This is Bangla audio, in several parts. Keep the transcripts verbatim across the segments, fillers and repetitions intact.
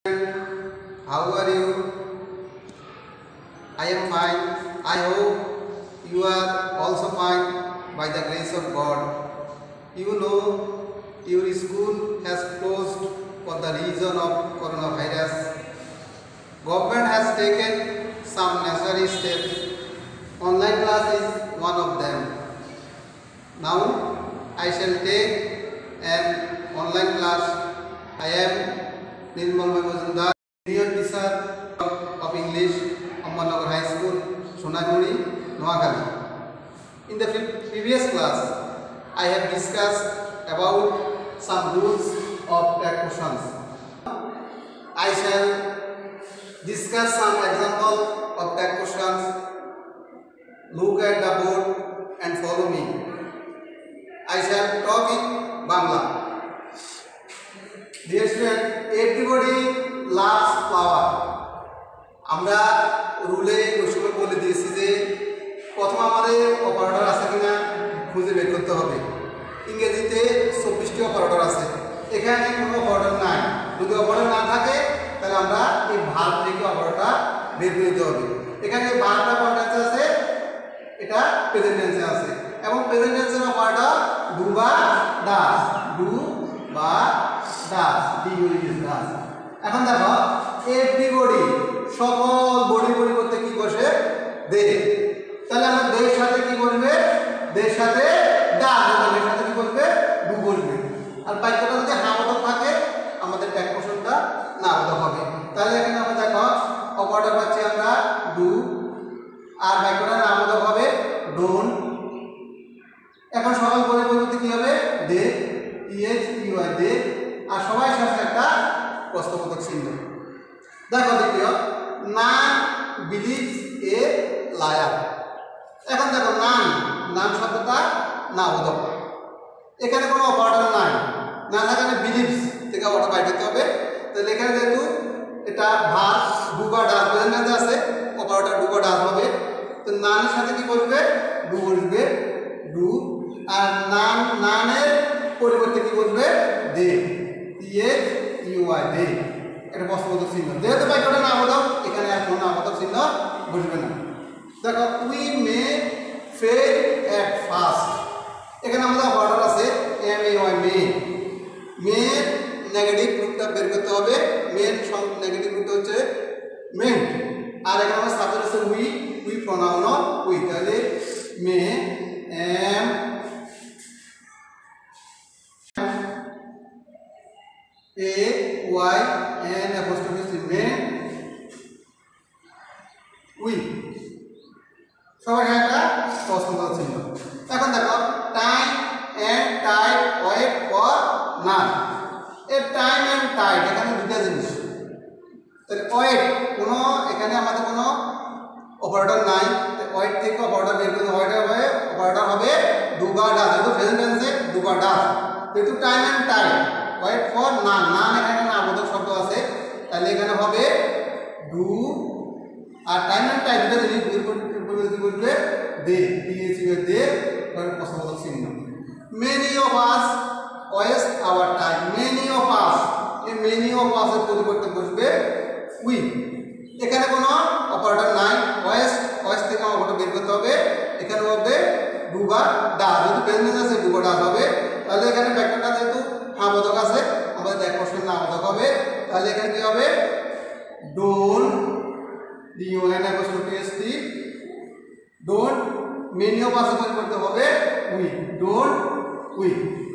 How are you? I am fine. I hope you are also fine by the grace of God. You know, your school has closed for the reason of coronavirus. Government has taken some necessary steps. Online class is one of them. Now, I shall take an online class. I am Nirmal Majumdar, senior teacher of English, Ammannagar High School, Sonaguri, Noakhali. In the previous class, I have discussed about some rules of tag questions. I shall discuss some example of tag questions. Look at the board and follow me. I shall talk in Bangla. Dear student, everybody loves flower. আমরা রুলে ওই সময় বলে দিয়েছি যে প্রথম আমাদের অপারেটর আছে কিনা খুঁজে বের করতে হবে। ইংরেজিতে চব্বিশটি অপারেটর আছে, এখানে কোনো অপারেটর নাই। যদি অপারেটর না থাকে তাহলে আমরা এই ভার্ব থেকে অপারেটরটা বের করে দিতে হবে। এখানে ভার্বটা কন্টেন্স আছে, এটা প্রেজেন্ট টেন্সে আছে এবং প্রেজেন্ট টেন্সের অপারেটর ডু বা ডাজ, ডু বা does, D U is does. এখন দেখো এভরিবডি, সকল বডি পরিবর্তে কি বসে দে, তাহলে আমরা দের সাথে কি বলবে, দের সাথে ডাজ, দের সাথে কি বলবে, ডু বলবে। আর বাক্যটা যদি হামদক থাকে আমাদের ট্যাগ কোশ্চেনটা নামদক হবে। তাহলে এখানে আমরা দেখো অপারেটর পাচ্ছি আমরা ডু, আর বাক্যটা নামদক হবে ডোন্ট। এখন সকল বডি পরিবর্তে কি হবে, দে, ইএচ ইউআই, দে, আর সবাই সাথে একটা প্রশ্নবোধক চিহ্ন। দেখো দ্বিতীয়, নান বিলিভস এ লায়ার। এখন দেখো নান, নান শব্দটা নামবোধক, এখানে কোনো অপারেটর নাই, না থাকলে বিলিভস থেকে অপারেটর বাইর করতে হবে। তাহলে এখানে যেহেতু এটা ভার্ব ডু বা ডাজ প্রেজেন্ট আছে, অপারেটর ডু বা ডাজ হবে। তো নানের সাথে কি বলবে, ডু বলবে, ডু। আর নান, নানের পরিবর্তে কি বলবে, দে, ইএচ ইউআই, দে। এটা প্রশ্নবোধক চিহ্ন। যেহেতু বাক্যটা নামবোধক, এখানে আর কোনো নামবোধক চিহ্ন বসবে না। দেখো we may fail at first, এখানে আমাদের অপারেটর আছে M A Y, may. May negative রূপটা বের করতে হবে, মেন নেগেটিভ রূপটা হচ্ছে মেন্ট। আর এখানে আমার সাবজেক্ট আছে we, we pronoun of we. তাহলে may M A Y N apostrophe C, may we. সবাই একটা প্রশ্নবোধক চিহ্ন। এখন দেখো time and tide wait for none. এই টাইম এন্ড টাইড এখানে দুটা জিনিস। তাহলে ওয়েট, কোনো এখানে আমাদের কোনো অপারেটর নাই, ওয়েট থেকে অপারেটর বের করতে হবে, হবে অপারেটর হবে ডু বা ডাজ, যেহেতু প্রেজেন্ট টেন্সে ডু বা ডাজ। যেহেতু time and tide wait for none, none এখানে নামবোধক শব্দ আছে, তাহলে এখানে হবে ডু। আর টাইম এন্ড টাইড দুটো জিনিস কি বলবে, দে, টিএইচ ইউ, দে, প্রশ্নবোধক চিহ্ন। Many of us waste our time, many of us, এই মেনি অফ আস এর পরিবর্তে বসবে উই। এখানে কোনো অপারেটর নাই, ওয়েস্ট, ওয়েস্ট থেকে অপারেটর বের করতে হবে, এখানে হবে ডু বা ডাজ, যেহেতু প্রেজেন্ট আছে ডু বা ডাজ হবে। তাহলে এখানে বাক্যটা যেহেতু নামবোধক আছে, আমাদের এক কোশ্চেন নামবোধক হবে। তাহলে এখানে কি হবে, don't, D O N apostrophe S T, don't. Many of us পরিবর্তে হবে উই, ডোন্ট উই।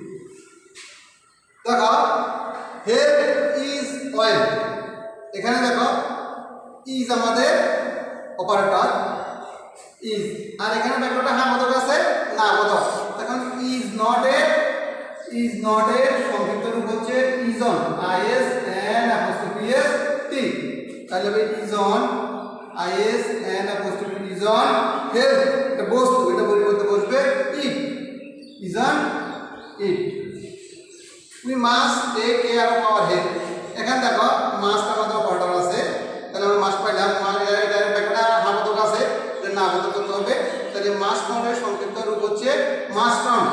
দেখো হেল্প ইজ ওয়েল, এখানে দেখো ইজ আমাদের অপারেটর ইজ, আর এখানে বাক্যটা নামবোধক আছে, নামবোধক। এখন is not a, is not এর সংক্ষিপ্ত রূপ হচ্ছে isn't, I S N apostrophe S T. তাহলে হবে isn't, I S N apostrophe isn't health, এটা বস্তু, এটা পরিবর্তে বসবে it, isn't it. We must take care of our health, এখানে দেখো মাস্ট আমাদের অপারেটর আছে, তাহলে আমরা মাস্ট পাইলাম, এটা বাক্যটা নামবোধক আছে, এটা নামবোধক করতে হবে। তাহলে মাস্ট নটের সংক্ষিপ্ত রূপ হচ্ছে mustn't,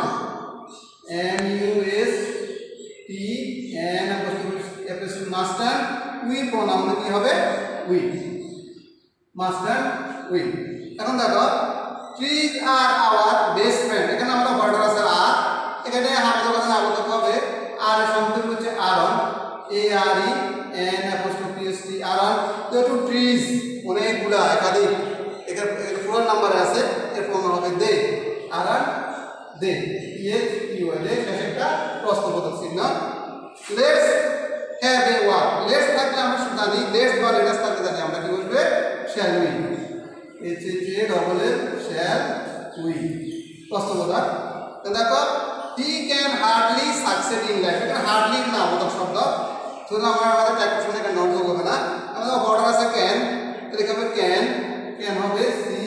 M U S T N apostrophe master we pronoun কি হবে উই মাস্ট অ্যান্ড উই এখন দেখো trees are our best friend এখানে আমরা বর্ডার আছে আর এখানে আমাদের কথা আবদ্ধ হবে আর এর সম্পূর্ণ হচ্ছে aren't A R E N apostrophe S T aren't যেহেতু ট্রিজ অনেকগুলা একাধিক এখানে ফোর নাম্বার আছে এর প্রমাণ হবে দে আরন দে ইয়ে ইউ দে শেষে একটা প্রশ্নবোধক চিহ্ন let's have a walk let's থাকলে আমরা জানি লেটস বা লেটাস থাকলে জানি আমরা কি বলবে shall we H H A double L shall we প্রশ্নবোধক তো দেখো he can hardly succeed in life এটা হার্ডলি না বোধক শব্দ শুধু আমরা আমাদের প্র্যাকটিস করলে এটা নট যোগ হবে না আমাদের বর্ডার আছে ক্যান লিখে হবে ক্যান ক্যান হবে C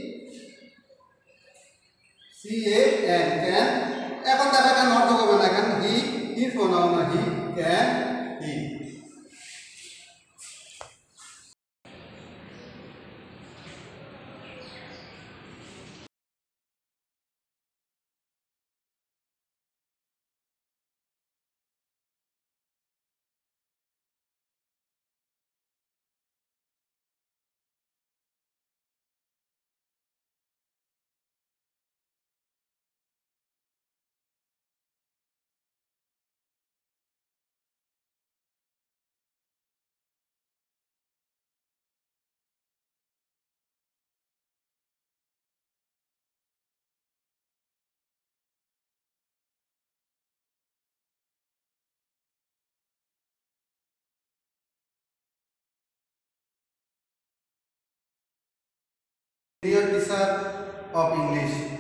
C A N can এখন দেখা এটা নট যোগ হবে না এখন he he pronoun he can he Dear teacher of English